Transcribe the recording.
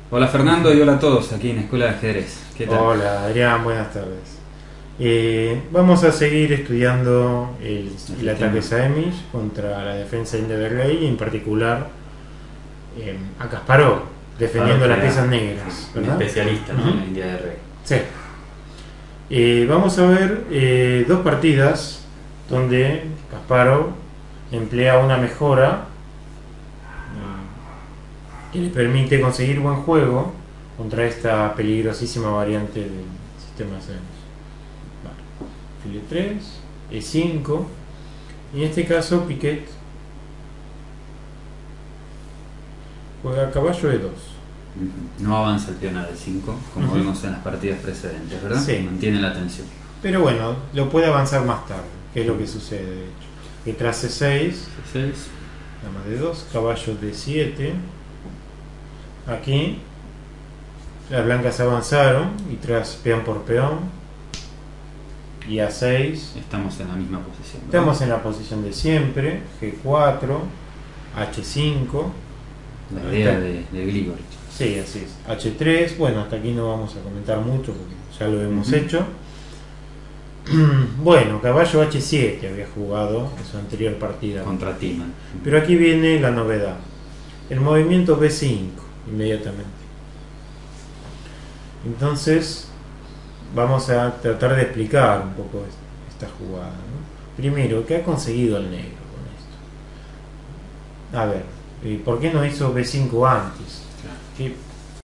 Hola Fernando y hola a todos aquí en Escuela de Ajedrez. ¿Qué tal? Hola Adrián, buenas tardes. Vamos a seguir estudiando El el ataque sistema Saemich contra la defensa de Indeverley y en particular a Kasparov, Kasparov, defendiendo que las era piezas negras, un ¿verdad? especialista, ¿no?, en Ujú. la India de Rey. Sí. Vamos a ver dos partidas donde Kasparov emplea una mejora que le permite conseguir buen juego contra esta peligrosísima variante del sistema Saemich. Vale. File 3, E5. Y en este caso Piquet juega caballo E2. No avanza el peón a D5, como Ujú. vimos en las partidas precedentes, ¿verdad? Sí, Mantiene la tensión. pero bueno, lo puede avanzar más tarde, que es lo que sucede de hecho. Que tras C6, C6. dama D2, caballo D7. Aquí las blancas avanzaron y tras peón por peón y A6 Estamos en la misma posición, ¿verdad? estamos en la posición de siempre, G4, H5. La idea de Grigorich. Sí, así es. H3, bueno, hasta aquí no vamos a comentar mucho porque ya lo hemos Ujú. hecho. Bueno, caballo H7 había jugado en su anterior partida. Contra Timan. Pero aquí viene la novedad. El movimiento B5, inmediatamente. Entonces, vamos a tratar de explicar un poco esta jugada, ¿no? Primero, ¿qué ha conseguido el negro con esto? A ver, ¿por qué no hizo B5 antes? Claro. ¿Qué